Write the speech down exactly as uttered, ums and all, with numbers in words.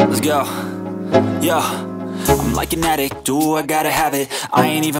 Let's go. Yo, I'm like an addict, do I gotta have it. I ain't even